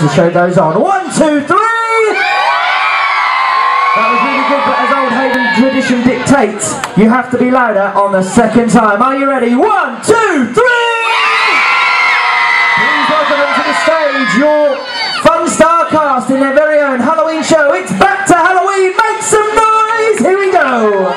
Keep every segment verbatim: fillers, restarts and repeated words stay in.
The show goes on. One, two, three! That was really good, but as old Haven tradition dictates, you have to be louder on the second time. Are you ready? One, two, three! Please welcome them to the stage, your Funstar cast in their very own Halloween show. It's back to Halloween. Make some noise! Here we go!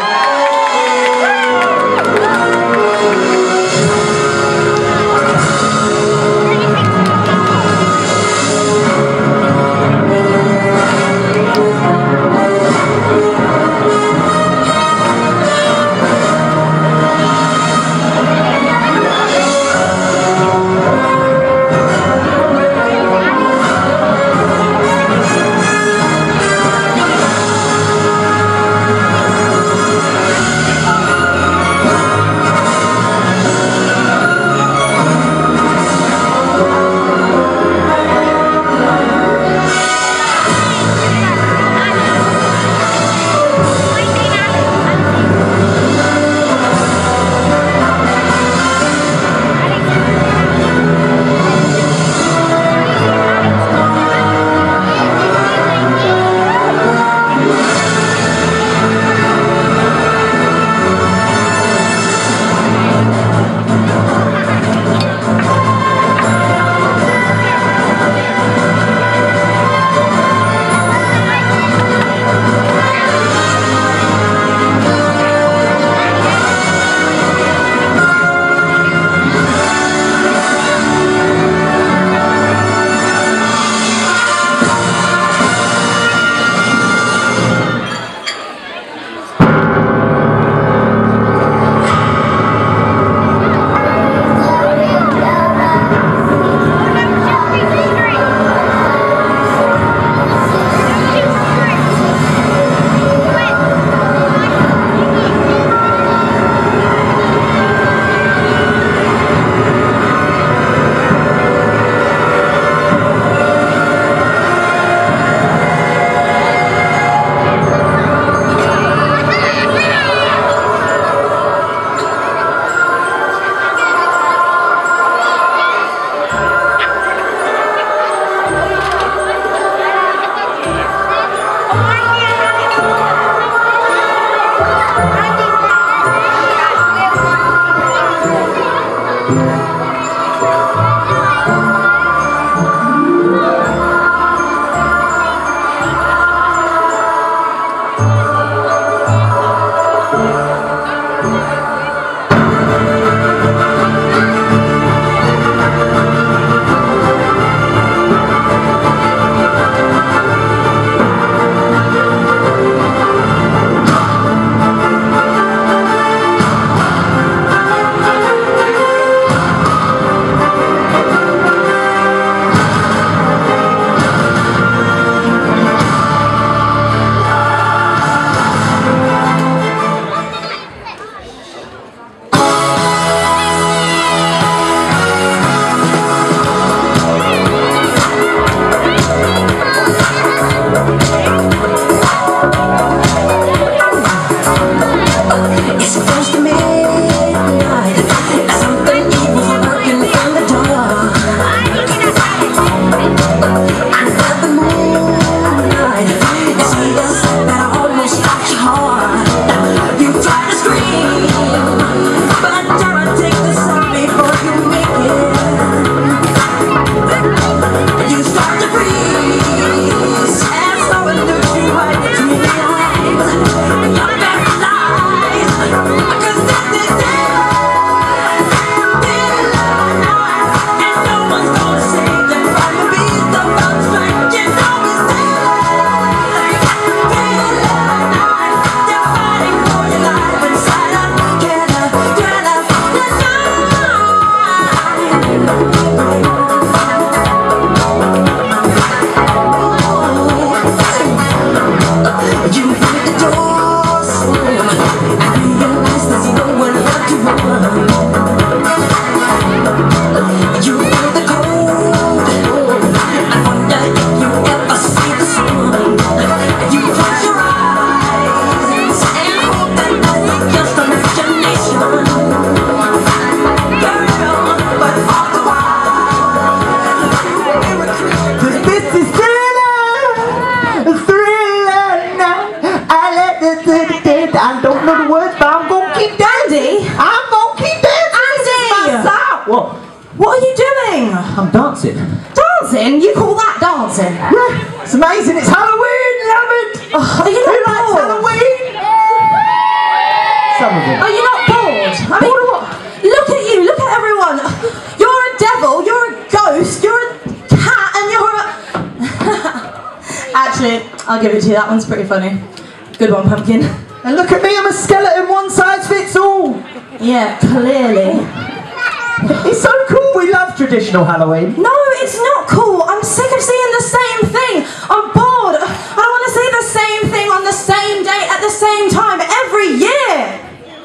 dancing? You call that dancing? Yeah, it's amazing. It's Halloween, love it. Oh, are you not Who likes bored? Halloween? Some of them. Are you not bored? I mean, look at you, look at everyone. You're a devil, you're a ghost, you're a cat, and you're a... Actually, I'll give it to you, that one's pretty funny. Good one, Pumpkin. And look at me, I'm a skeleton, one size fits all. Yeah, clearly. It's so cool, we love traditional Halloween. No, it's not cool. I'm sick of seeing the same thing. I'm bored. I don't want to see the same thing on the same day at the same time every year.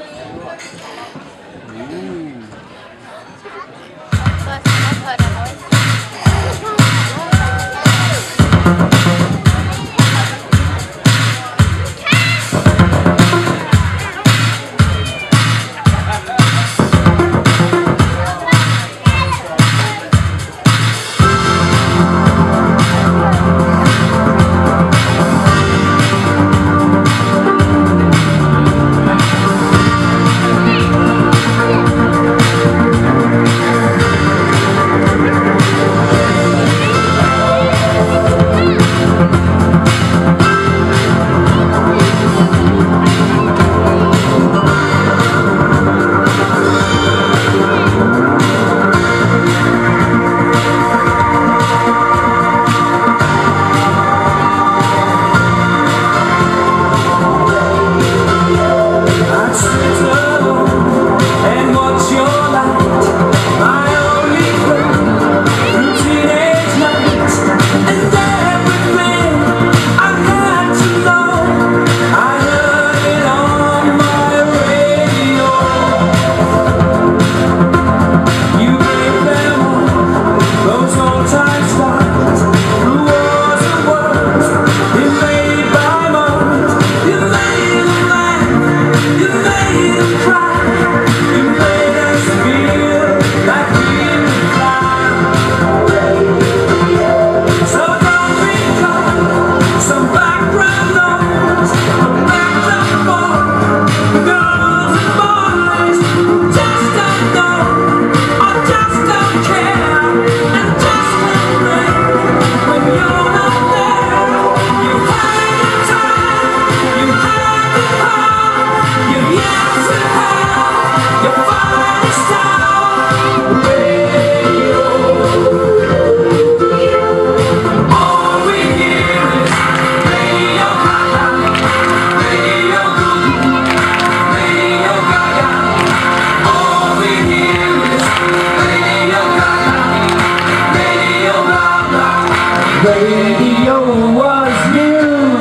Radio was new,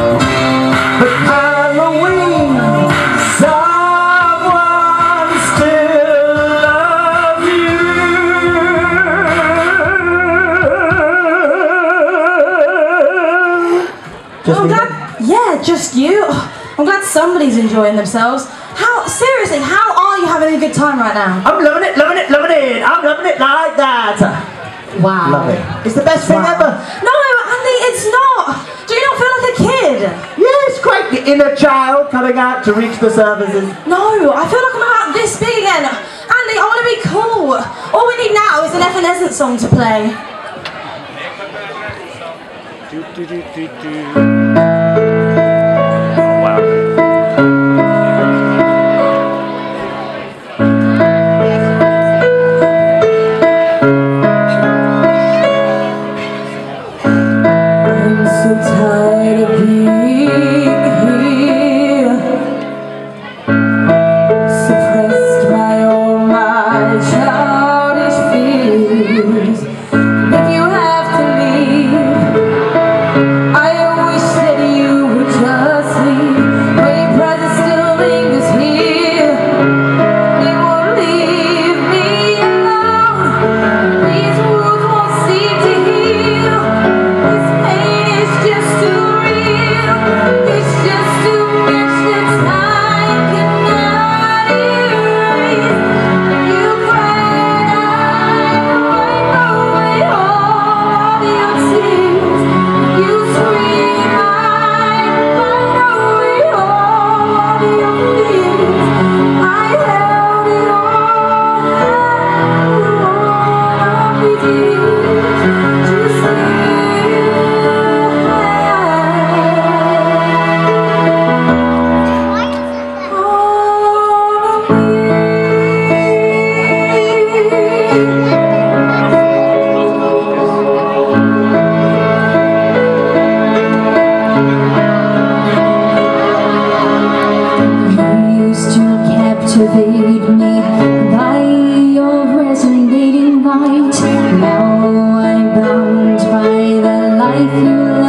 but Halloween, someone still loves you. Just Well, I'm glad, yeah, just you. I'm glad somebody's enjoying themselves. How, seriously, how are you having a good time right now? I'm loving it, loving it, loving it. I'm loving it like that. Wow. Love it. It's the best thing Wow. ever. No, Andy, it's not. Do you not feel like a kid? Yeah, it's great. The inner child coming out to reach the surfaces. No, I feel like I'm about this big again. Andy, I want to be cool. All we need now is an Evanescence song to play. Do, do, do, do, do. Wow. If you have to leave, I wish that you would if you